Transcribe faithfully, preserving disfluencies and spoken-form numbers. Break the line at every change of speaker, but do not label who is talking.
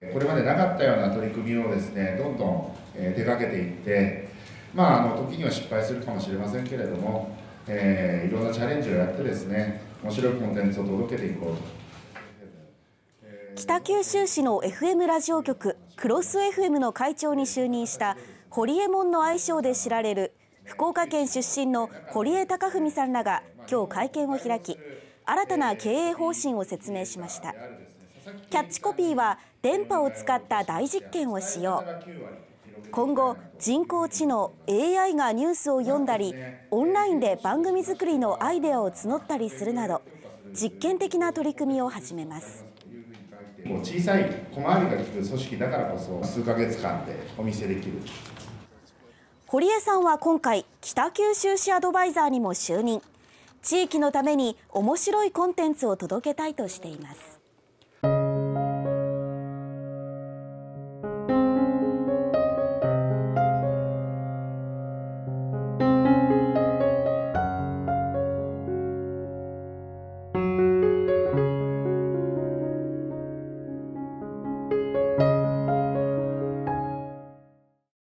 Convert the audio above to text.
これまでなかったような取り組みをですね、どんどん手掛けていって、まあ、あの時には失敗するかもしれませんけれども、えー、いろんなチャレンジをやってですね、面白いコンテンツを届けていこうと。
北九州市の エフエム ラジオ局クロス エフエム の会長に就任したホリエモンの愛称で知られる福岡県出身の堀江貴文さんらが今日会見を開き、新たな経営方針を説明しました。キャッチコピーは電波を使った大実験をしよう。今後、人工知能 エーアイ がニュースを読んだり、オンラインで番組作りのアイデアを募ったりするなど、実験的な取り組みを始めます。
小さい小回りが利く組織だからこそ、数ヶ月間でお見せできる。
堀江さんは今回、北九州市アドバイザーにも就任。地域のために面白いコンテンツを届けたいとしています。